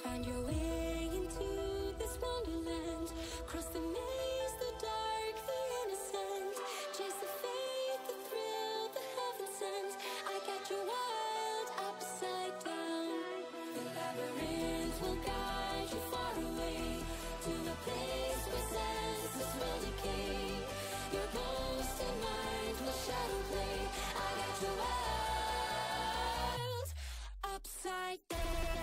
Find your way into this wonderland. Cross the maze, the dark, the innocent. Chase the faith, the thrill, the heaven sent. I got you wild, upside down. The labyrinth will guide you far away to the place where senses will decay. Your ghost and mind will shadow play. I got you wild, upside down.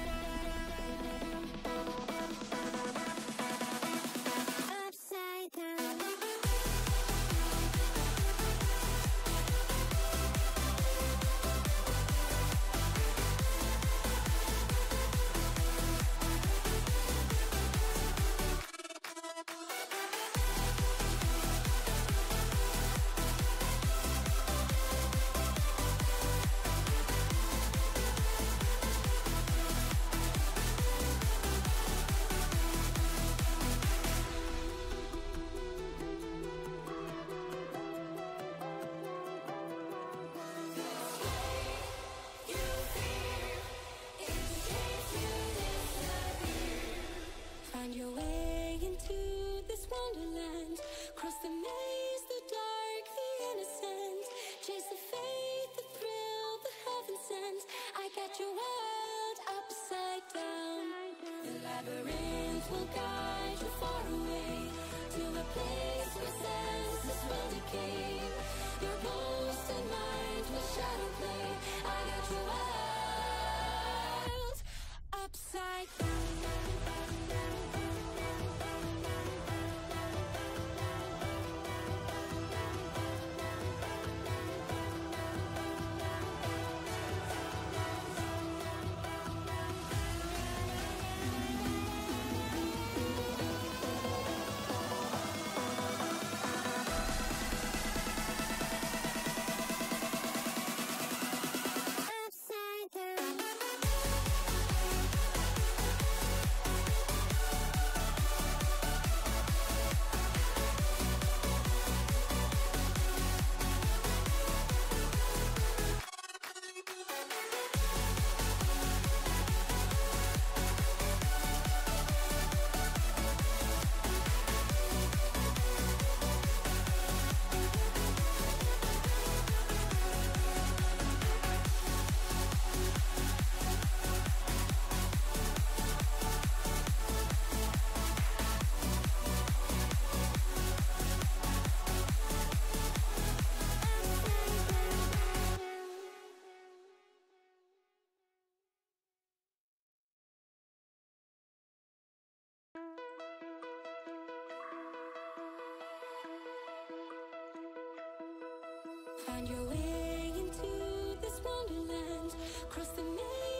Find your way into this wonderland. Cross the maze, the dark, the innocent. Chase the faith, the thrill, the heaven sent. I got you wild, upside down. The labyrinth will guide you far away to the place where senses will decay. Your ghost and mind will shadow play. I got you wild, upside down. Find your way into this wonderland. Cross the maze.